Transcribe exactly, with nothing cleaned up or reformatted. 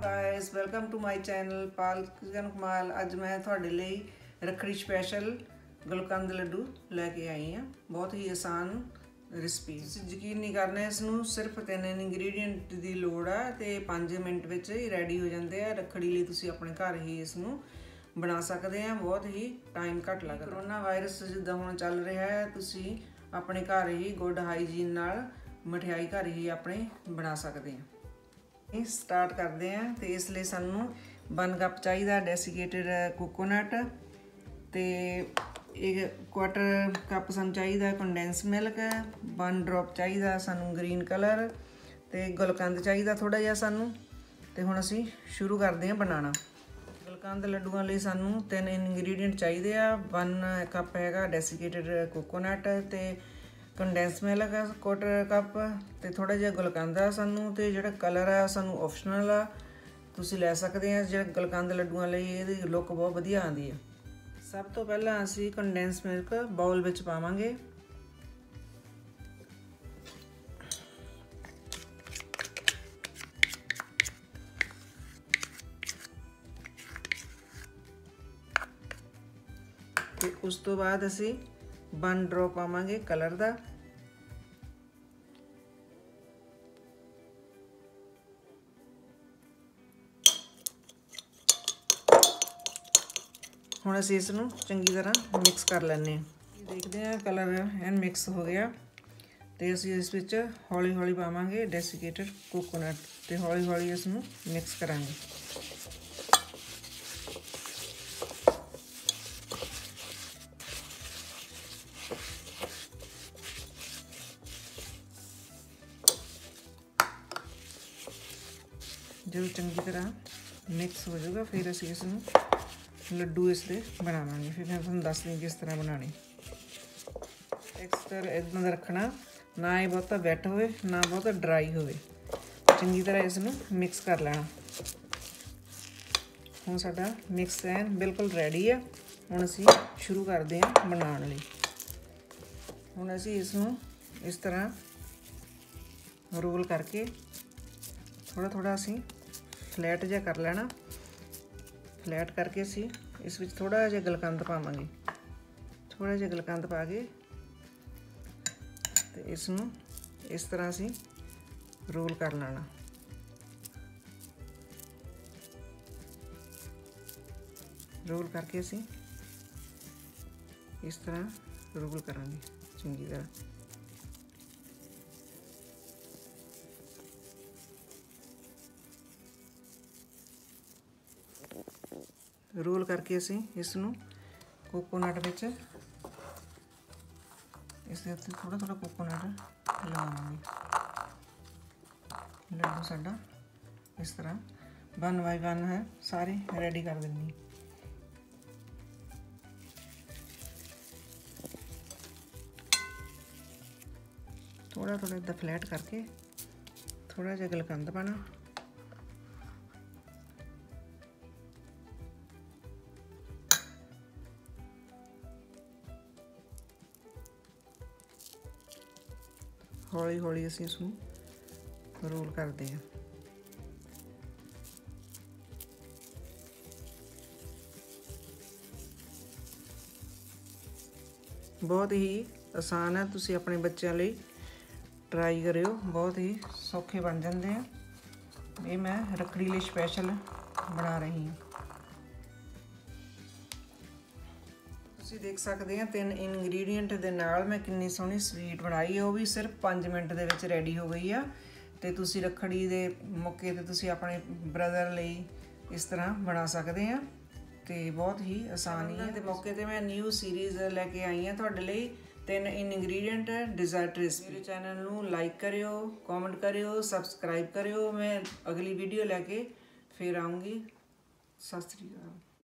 Guys, welcome to my channel Pal kitchen कमाल। अज मैं तुहाडे लई रखड़ी स्पैशल गुलकंद लड्डू लैके आई हाँ। बहुत ही आसान रेसिपी, यकीन नहीं करना, इसनूं सिर्फ तीन इंग्रीडिएंट की लोड़ आ ते पाँच मिनट विच ही रेडी हो जाते हैं। रखड़ी लई तुसीं अपने घर ही इसनूं बना सकते हैं, बहुत ही टाइम घट लगदा। कोरोना वायरस जिद्दां हुण चल रहा है, तुसीं अपने घर ही गुड हाईजीन नाल मठियाई घर ही अपने बना सकते हैं। स्टार्ट करते हैं तो इसलिए सानू वन कप चाहिए डेसीकेटेड कोकोनट, तो एक क्वार्टर कप सानू चाहिए कंडेंस मिल्क, वन ड्रॉप चाहिए सानू ग्रीन कलर, तो गुलकंद चाहिए थोड़ा जिहा सानू। तो हुण असीं शुरू करते हैं बनाना। गुलकंद लड्डूआं लई सानू तीन इंग्रीडिएंट चाहिए आ। वन कप हैगा डेसीकेटेड कोकोनट, तो कंडेंस मिल्क क्वार्टर कप, तो थोड़ा जिहा गुलकंद आ सानू, तो जिहड़ा कलर आ सानू ऑप्शनल आ, तुसीं लै सकदे आ। जिहड़ा गुलकंद लड्डूआं लई इहदी लुक बहुत वधिया आंदी है। सब तो पहलां असीं कंडेंस मिल्क बाउल विच पावांगे। ते उस तो बाद असीं वन ड्रॉप पावांगे कलर दा। हुण असीं इसनूं चंगी तरह मिक्स कर लैंदे हां। देखते हैं कलर एंड मिक्स हो गया, तो असीं इस विच हौली हौली पावांगे डेसीकेटेड कोकोनट, तो हौली हौली इसनूं मिक्स करांगे। जो चंगी तरह मिक्स हो जाएगा, फिर असीं इसनूं लड्डू इसके बनावांगे। फिर मैं तुहानूं दस दी किस तरह बनाने। टेक्सचर इदां दा रखना, ना ये बहुता वैट होवे ना बहुता ड्राई होवे। चंगी तरह इसनूं मिक्स कर लेना। हुण साडा मिक्स एन बिल्कुल रेडी है। हुण असीं शुरू करदे हां बनाउण लई। हुण असीं इसनूं इस तरह रोल करके थोड़ा थोड़ा असीं फ्लैट जिहा कर लेना। फ्लैट करके असीं इस विच थोड़ा जिहा गुलकंद पावांगे। थोड़ा जिहा गुलकंद पा के ते इसनूं इस तरह असीं रोल कर लेना। रोल करके असीं इस तरह रोल करांगे चंगी तरह। रोल करके असीं इसनूं कोकोनट विच इस दे उत्ते थोड़ा थोड़ा कोकोनट लगावांगे। लड्डू साडा इस तरह वन बाय वन है सारे रेडी कर देंगे। थोड़ा थोड़ा इदा फ्लैट करके थोड़ा जिहा गुलकंद पाना। हौली हौली असीं इसनूं रोल करते हैं। बहुत ही आसान है, तुसीं अपने बच्चों लई ट्राई करियो, बहुत ही सौखे बन जाते हैं। ये मैं रखड़ी लई स्पैशल बना रही हूँ। तुसीं देख सकते हैं तीन इंग्रीडिएंट दे नाल मैं कितनी सोहनी स्वीट बनाई है। वो भी सिर्फ पाँच मिनट दे विच रेडी हो गई है। तो तुसीं रखड़ी दे मौके ते तुसीं अपने ब्रदर लई इस तरह बना सकते हैं। तो बहुत ही आसान ही है। तो मौके ते मैं न्यू सीरीज़ लैके आई हाँ तुहाडे लई, तीन इंग्रीडिएंट डिज़र्ट रेसिपी। मेरे चैनल नूं लाइक करियो, कॉमेंट करियो, सबसक्राइब करियो। मैं अगली वीडियो लैके फिर आऊँगी। सत श्री अकाल।